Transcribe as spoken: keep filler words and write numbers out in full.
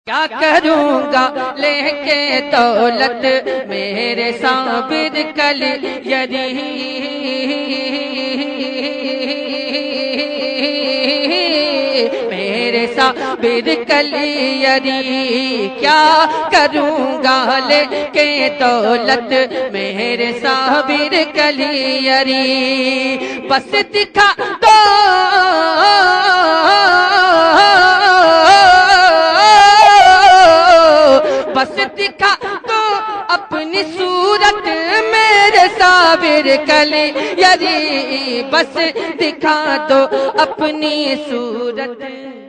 क्या करूँगा लेके दौलत मेरे साबिर कल यदि मेरे साबिर कल यदि क्या करूँगा लेके दौलत मेरे साबिर कल यदि बस दिखा दो बस दिखा तो अपनी सूरत मेरे साबिर कली यदि बस दिखा दो अपनी सूरत।